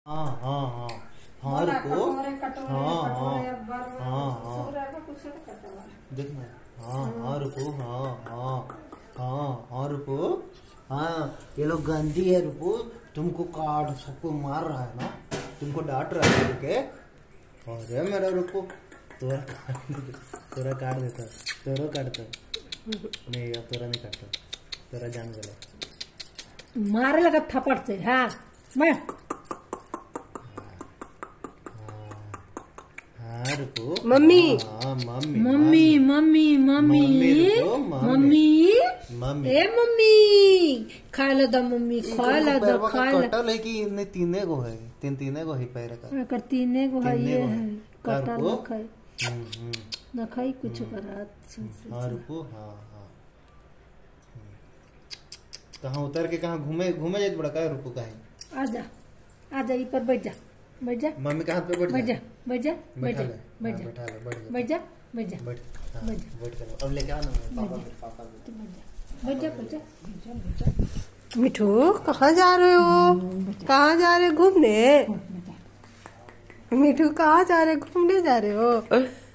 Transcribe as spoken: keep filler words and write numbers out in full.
हाँ हाँ हाँ हाँ रुको। हाँ हाँ हाँ हाँ देख ना। हाँ हाँ रुको। हाँ हाँ हाँ हाँ रुको। हाँ ये लोग गंदी है रुको। तुमको काट सबको मार रहा है ना, तुमको डांट रहा है रुके। अरे मेरा रुको तोरा काट तोरा काट देता तोरा काटता नहीं, अब तोरा नहीं काटता, तोरा जान गया मारे लगा थप्पड़ से। हाँ मैं हाँ रुको। मम्मी हाँ mummy mummy mummy mummy mummy mummy ए मम्मी खा लो दो मम्मी, खा लो दो, खा लो। कटल है कि इतने तीने को है, तीन तीने को है पैर का। कर तीने को है ये है कटा को? न खाई हम्म हम्म न खाई कुछ करा। हाँ रुको। हाँ हाँ कहाँ उतर के कहाँ घूमे घूमे जाए बड़ा का। रुको कहीं आजा आजा ऊपर बैठ जा बैठ जा मम्मी के हाथ पे बैठ बैठ जा बैठ जा बैठ जा बैठ बैठ जा जा बैठ जा बैठ जा बैठ हाँ, बैठ जा। बैठ कर अब लेके आना पापा पापा बैठ जा बैठ जा बैठ जा। मिठू कहाँ जा रहे हो? कहाँ जा रहे हो घूमने? मिठू कहाँ जा रहे घूमने जा रहे हो?